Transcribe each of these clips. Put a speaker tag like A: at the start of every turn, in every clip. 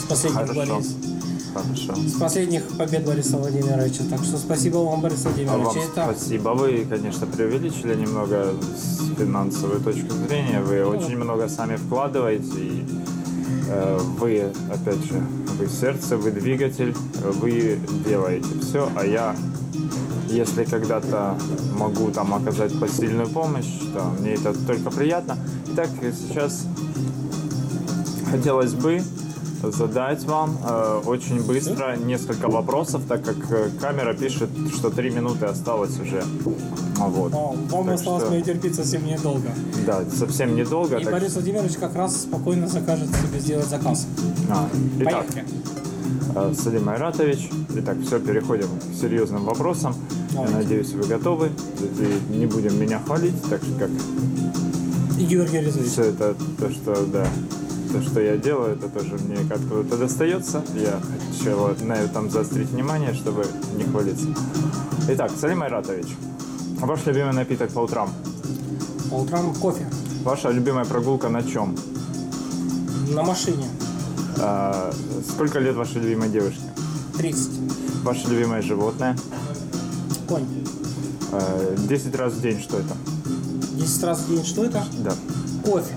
A: последних
B: Хорошо. Хорошо.
A: с последних побед Бориса Владимировича. Так что спасибо вам, Борис
B: А
A: Владимирович.
B: вам спасибо. Вы, конечно, преувеличили немного с финансовой точки зрения. Вы очень много сами вкладываете. И вы, опять же, вы сердце, вы двигатель, вы делаете все. А я, если когда-то могу там оказать посильную помощь, то мне это только приятно. Итак, сейчас хотелось бы задать вам очень быстро несколько вопросов, так как камера пишет, что 3 минуты осталось уже. Вот.
A: Вам
B: Так
A: осталось
B: что,
A: мне терпеть совсем недолго.
B: Да, совсем недолго.
A: И
B: так
A: Борис Владимирович как раз спокойно закажет себе сделать заказ.
B: Итак,
A: Поехали.
B: Салим Айратович. Итак, все, переходим к серьезным вопросам.
A: Давайте.
B: Я надеюсь, вы готовы. И не будем меня хвалить, так же как
A: И Георгий Резович.
B: все это, то, что я делаю, это тоже мне как-то достается. Я хотел на этом заострить внимание, чтобы не хвалиться. Итак, Салим Айратович, ваш любимый напиток по утрам?
A: По утрам кофе.
B: Ваша любимая прогулка на чем?
A: На машине.
B: Сколько лет вашей любимой девушке?
A: 30.
B: Ваше любимое животное?
A: Конь.
B: 10 раз в день, что это?
A: 10 раз в день. Что это?
B: Да.
A: Кофе.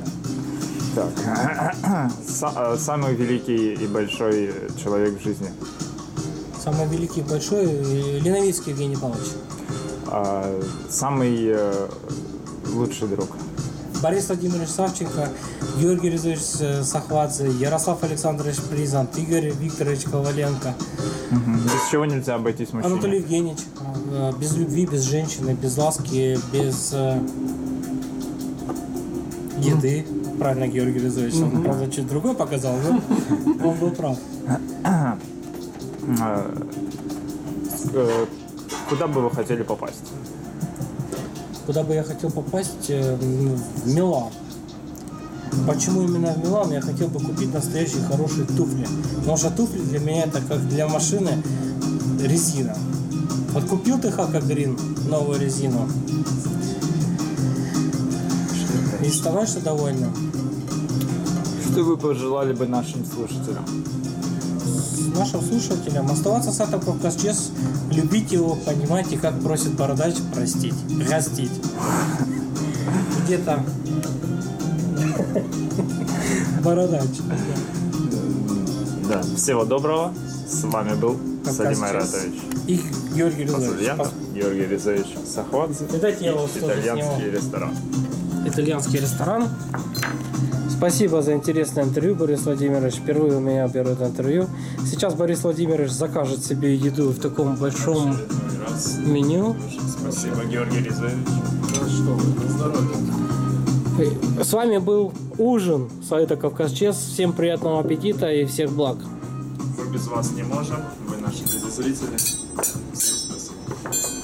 B: Так. Самый великий и большой человек в жизни?
A: Самый великий, большой Леновицкий Евгений Павлович.
B: Самый лучший друг?
A: Борис Владимирович Савченко, Георгий Резович Сахвадзе, Ярослав Александрович Призант, Игорь Викторович Коваленко,
B: Без чего нельзя обойтись мужчине?
A: Анатолий Евгеньевич. Без любви, без женщины, без ласки, без еды. Правильно, Георгий Резович. Он, правда, чуть другой показал, но он был прав.
B: Куда бы вы хотели попасть?
A: Куда бы я хотел попасть? В Милан. Почему именно в Милан? Я хотел бы купить настоящие хорошие туфли. Потому что туфли для меня это как для машины резина. Вот купил ты Хака Грин новую резину и оставаешься довольным.
B: Что вы пожелали бы нашим слушателям?
A: Нашим слушателям оставаться с этого Кавказчес, любить его, понимать и, как просит Бородач, простить, гостить. Где-то Бородач.
B: Да. Всего доброго. С вами был Салим Айратович.
A: И Георгий Резович.
B: Азульянов, Георгий Резович Сахвадзе.
A: Дайте я вас тоже
B: Итальянский
A: сниму.
B: ресторан.
A: Итальянский ресторан. Спасибо за интересное интервью, Борис Владимирович. Впервые у меня берут интервью. Сейчас Борис Владимирович закажет себе еду в таком большом меню.
B: Спасибо, Георгий Резович.
A: С вами был ужин сайта Кавказчес. Всем приятного аппетита и всех благ.
B: Мы без вас не можем. Вы наши телезрители. Всем спасибо.